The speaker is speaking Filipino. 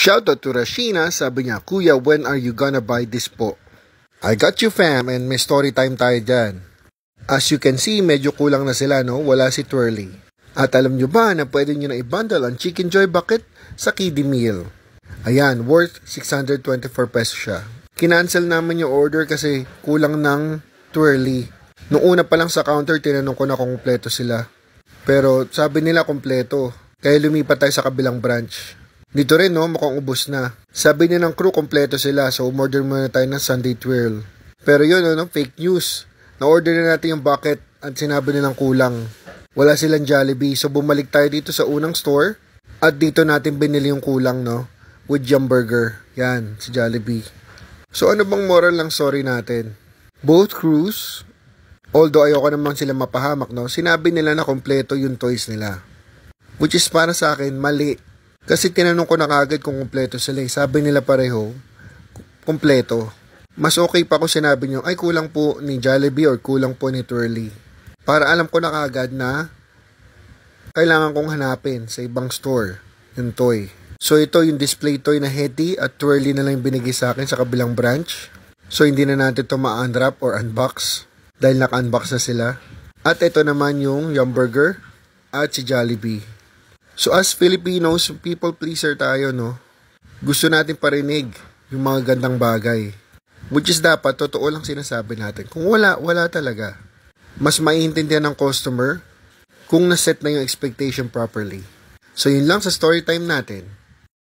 Shoutout to Rashina, sabi niya, Kuya, when are you gonna buy this po? I got you fam, and may story time tayo dyan. As you can see, medyo kulang na sila, no? Wala si Twirly. At alam nyo ba na pwede nyo na i-bundle ang Chicken Joy Bucket sa kiddie meal? Ayan, worth 624 pesos siya. Kinancel naman yung order kasi kulang ng Twirly. Noong una pa lang sa counter, tinanong ko na kung kumpleto sila. Pero sabi nila kumpleto, kaya lumipat tayo sa kabilang branch. Dito rin, no, mukhang ubos na. Sabi niya ng crew, kompleto sila. So, umorder muna tayo ng Sunday Twirl. Pero yun, no, fake news. Na-order na natin yung bucket at sinabi nilang kulang. Wala silang Jollibee. So, bumalik tayo dito sa unang store. At dito natin binili yung kulang, no, with Yum Burger. Yan, si Jollibee. So, ano bang moral ng story natin? Both crews, although ayoko naman sila mapahamak, no, sinabi nila na kompleto yung toys nila. Which is para sa akin, mali. Kasi tinanong ko na kagad kung kumpleto sila. Sabi nila pareho, kumpleto. Mas okay pa kung sinabi nyo, ay kulang po ni Jollibee or kulang po ni Twirly. Para alam ko na kagad na kailangan kong hanapin sa ibang store yung toy. So ito yung display toy na Hetty at Twirly na lang binigay sa akin sa kabilang branch. So hindi na natin ito ma-unwrap or unbox dahil naka-unbox na sila. At ito naman yung Yum Burger at si Jollibee. So as Filipinos, people pleaser tayo, no? Gusto natin parinig yung mga gandang bagay. Which is dapat, totoo lang sinasabi natin. Kung wala, wala talaga. Mas maiintindihan ng customer kung naset na yung expectation properly. So yun lang sa story time natin.